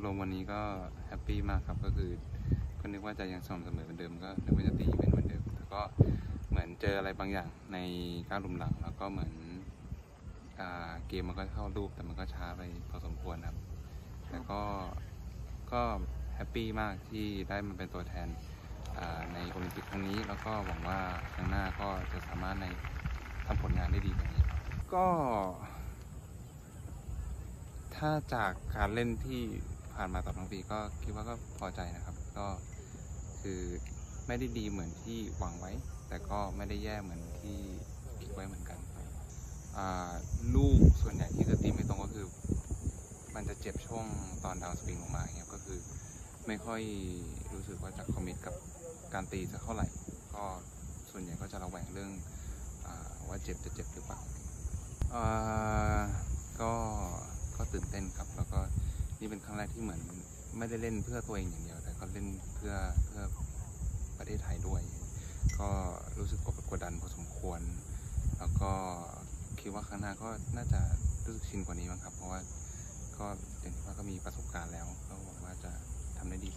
รวมวันนี้ก็แฮปปี้มากครับก็คือก็นึกว่าจะยังสม่ำเสมอเหมือนเดิมก็นึกว่าจะตีเป็นเหมือนเดิมแต่ก็เหมือนเจออะไรบางอย่างในก้าวหลุมหลังแล้วก็เหมือนเกมมันก็เข้ารูปแต่มันก็ช้าไปพอสมควรครับแต่ก็แฮปปี้มากที่ได้มาเป็นตัวแทนในโอลิมปิกครั้งนี้แล้วก็หวังว่าครั้งหน้าก็จะสามารถทำผลงานได้ดีกว่านี้ก็ถ้าจากการเล่นที่ผ่านมาต่อทั้งปีก็คิดว่าก็พอใจนะครับก็คือไม่ได้ดีเหมือนที่หวังไว้แต่ก็ไม่ได้แย่เหมือนที่คิดไว้เหมือนกันลูกส่วนใหญ่ที่จะตีไม่ตรงก็คือมันจะเจ็บช่วงตอนดาวสปริงลงมาเนี่ยก็คือไม่ค่อยรู้สึกว่าจะคอมมิตกับการตีสักเท่าไหร่ก็ส่วนใหญ่ก็จะระแวงเรื่องว่าจะเจ็บหรือเปล่าก็ตื่นเต้นครับแล้วก็นี่เป็นครั้งแรกที่เหมือนไม่ได้เล่นเพื่อตัวเองอย่างเดียวแต่ก็เล่นเพื่อประเทศไทยด้วยก็รู้สึกกดดันพอสมควรแล้วก็คิดว่าครั้งหน้าก็น่าจะรู้สึกชินกว่านี้มั้งครับเพราะว่าก็อย่างที่ว่าก็มีประสบการณ์แล้วก็หวังว่าจะทำได้ดี